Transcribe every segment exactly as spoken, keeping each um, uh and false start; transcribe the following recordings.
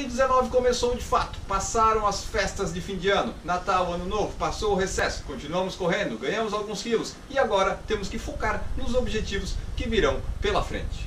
mil e dezenove começou de fato, passaram as festas de fim de ano, Natal, Ano Novo, passou o recesso, continuamos correndo, ganhamos alguns quilos e agora temos que focar nos objetivos que virão pela frente.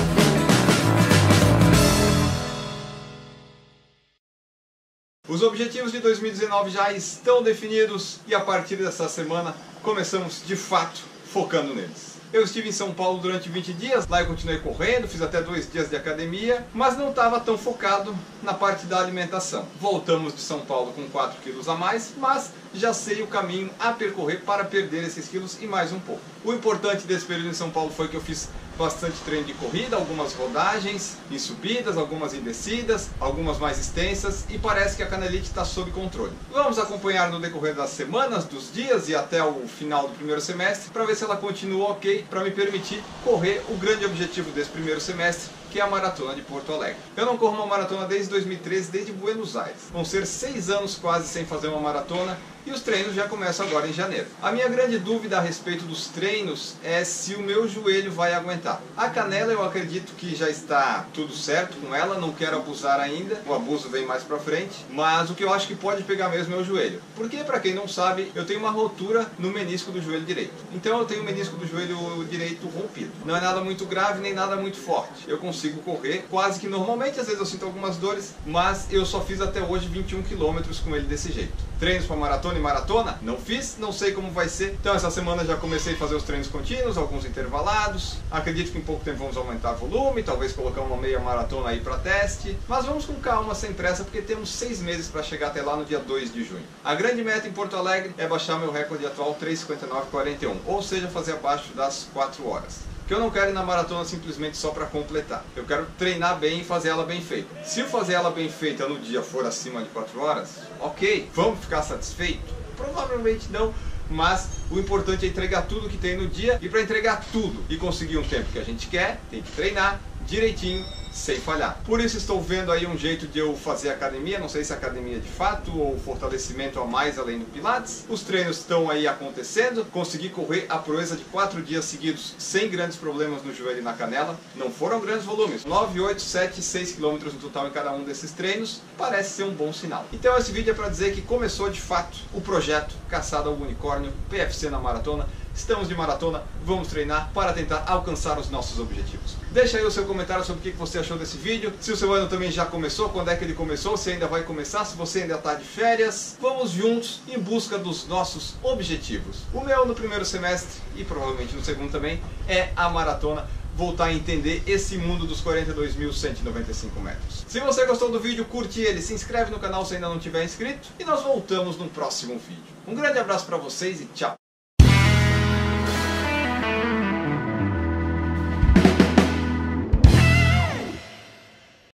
Os objetivos de dois mil e dezenove já estão definidos e a partir dessa semana começamos de fato focando neles. Eu estive em São Paulo durante vinte dias, lá eu continuei correndo, fiz até dois dias de academia, mas não estava tão focado na parte da alimentação. Voltamos de São Paulo com quatro quilos a mais, mas já sei o caminho a percorrer para perder esses quilos e mais um pouco. O importante desse período em São Paulo foi que eu fiz bastante treino de corrida, algumas rodagens em subidas, algumas em descidas, algumas mais extensas e parece que a canelite está sob controle. Vamos acompanhar no decorrer das semanas, dos dias e até o final do primeiro semestre para ver se ela continua ok, para me permitir correr o grande objetivo desse primeiro semestre, que é a Maratona de Porto Alegre. Eu não corro uma maratona desde dois mil e treze, desde Buenos Aires. Vão ser seis anos quase sem fazer uma maratona e os treinos já começam agora em janeiro. A minha grande dúvida a respeito dos treinos é se o meu joelho vai aguentar. A canela eu acredito que já está tudo certo com ela, não quero abusar ainda, o abuso vem mais pra frente, mas o que eu acho que pode pegar mesmo é o joelho. Porque, pra quem não sabe, eu tenho uma rotura no menisco do joelho direito. Então eu tenho o menisco do joelho direito rompido. Não é nada muito grave nem nada muito forte. Eu consigo correr quase que normalmente, às vezes eu sinto algumas dores, mas eu só fiz até hoje vinte e um quilômetros com ele desse jeito. Treinos para maratona e maratona? Não fiz, não sei como vai ser. Então essa semana já comecei a fazer os treinos contínuos, alguns intervalados. Acredito que em pouco tempo vamos aumentar volume, talvez colocar uma meia maratona aí para teste. Mas vamos com calma, sem pressa, porque temos seis meses para chegar até lá no dia dois de junho. A grande meta em Porto Alegre é baixar meu recorde atual três cinquenta e nove quarenta e um, ou seja, fazer abaixo das quatro horas. Que eu não quero ir na maratona simplesmente só para completar. Eu quero treinar bem e fazer ela bem feita. Se eu fazer ela bem feita no dia for acima de quatro horas, ok, vamos ficar satisfeito? Provavelmente não, mas o importante é entregar tudo que tem no dia e para entregar tudo e conseguir um tempo que a gente quer, tem que treinar direitinho, sem falhar. Por isso estou vendo aí um jeito de eu fazer academia, não sei se é academia de fato ou fortalecimento a mais além do pilates. Os treinos estão aí acontecendo, consegui correr a proeza de quatro dias seguidos sem grandes problemas no joelho e na canela. Não foram grandes volumes, nove, oito, sete, seis quilômetros no total em cada um desses treinos, parece ser um bom sinal. Então esse vídeo é para dizer que começou de fato o projeto Caçada ao Unicórnio, P F C na maratona. Estamos de maratona, vamos treinar para tentar alcançar os nossos objetivos. Deixa aí o seu comentário sobre o que você achou desse vídeo, se o seu ano também já começou, quando é que ele começou, se ainda vai começar, se você ainda está de férias. Vamos juntos em busca dos nossos objetivos. O meu no primeiro semestre e provavelmente no segundo também é a maratona. Voltar a entender esse mundo dos quarenta e dois mil cento e noventa e cinco metros. Se você gostou do vídeo, curte ele, se inscreve no canal se ainda não tiver inscrito e nós voltamos no próximo vídeo. Um grande abraço para vocês e tchau!